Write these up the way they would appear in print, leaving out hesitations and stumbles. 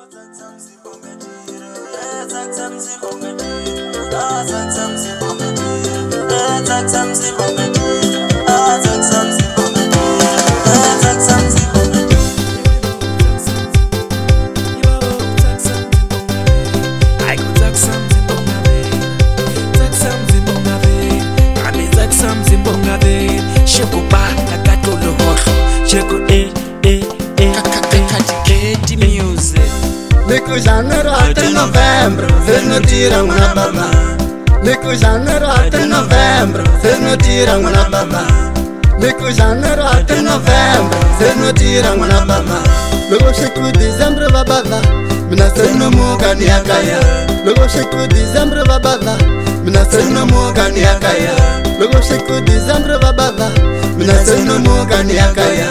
Até novembro, vocês não tiram uma baba. Nico janeiro até novembro, vocês não tiram uma baba. Nico janeiro até novembro, vocês não tiram uma baba. Logo chego dezembro bababa, mina sei no muga ni akaya. Logo chego dezembro bababa, mina sei no muga ni akaya. Logo chego dezembro bababa, mina sei no muga ni akaya.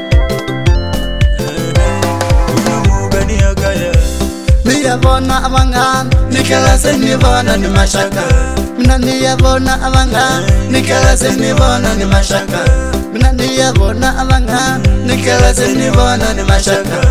Niyabona abangan, nikela senibona ni mashaka. Mina niyabona abangan, nikela senibona ni mashaka. Mina niyabona abangan, nikela senibona ni mashaka.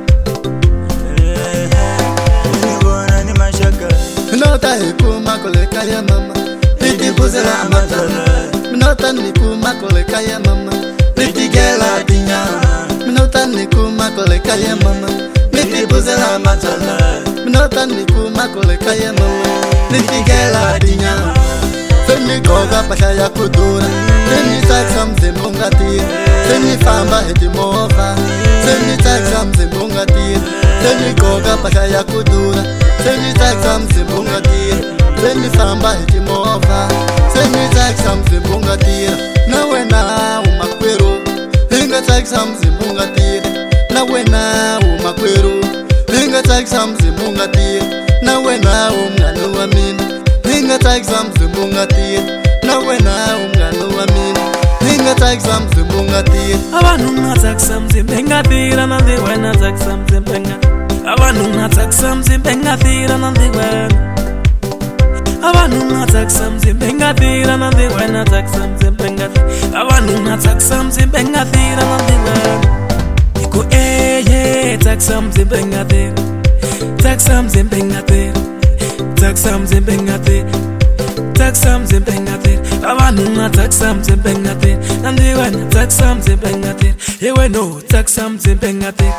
Nibona ni mashaka. Minota hikuma koleka ya mama, litibuzela amatala. Minota nikuma koleka ya mama, litigela dinya. Minota nikuma koleka ya mama, litibuzela amatala. Minota nikuma koleka ya mama, litigela dinya. Seni koga pasha ya kudura, seni taksa mzimbunga tira. Seni famba heti mofa, seni taksa mzimbunga tira. Seni koga pasha ya kudura, seni taksa mzimbunga tira. Seni famba heti mofa, seni taksa mzimbunga tira. Na wena umakwero, hinga taksa mzimbunga tira. Na wena umakwero, hinga taksa mzimbunga tira. Na wena umngani wa mina, hinga taksa mzimbunga tira. Na wena umngani wa mina, hinga taksa mzimbunga tira. Abantu ngataksa mzimbunga tira, nandi wena taksa mzimbunga. Abantu ngataksa mzimbunga tira, nandi wena. Abantu ngataksa mzimbunga tira, nandi wena taksa mzimbunga tira. Abantu ngataksa mzimbunga tira, nandi wena. Iko taksa mzimbunga tira, taksa mzimbunga tira, taksa mzimbunga tira, taksa mzimbunga tira. Abantu ngataksa mzimbunga tira, nandi wena taksa mzimbunga tira. Ewe no taksa mzimbunga tira,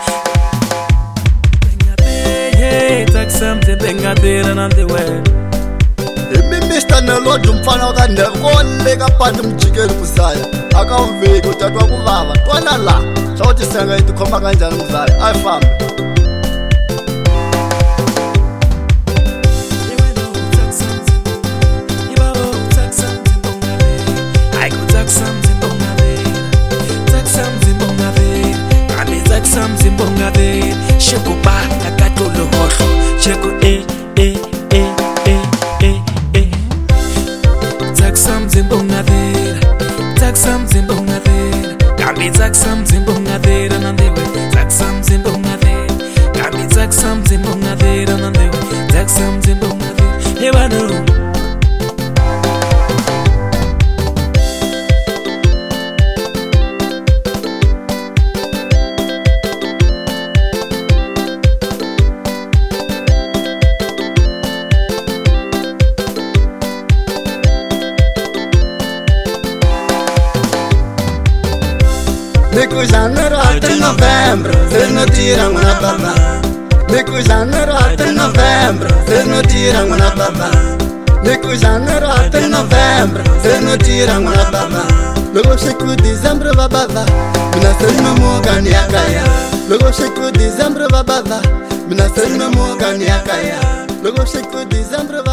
taksa mzimbunga tira, nandi wena. Mr. Nelodum mfana wakandekole kapanda mjikeli kusaya. Akawuveki utatwa kubaba, twana la shawuthi senga itikhomba kanjani mzaya, ayifambe. Nico janeiro até novembro, vocês não tiram uma baba. Nico janeiro até novembro, vocês não tiram uma baba. Nico janeiro até novembro, vocês não tiram uma baba. Logo chego dezembro bababa, mina sei no muga ni akaya. Logo chego dezembro bababa, mina sei no muga ni akaya. Logo chego dezembro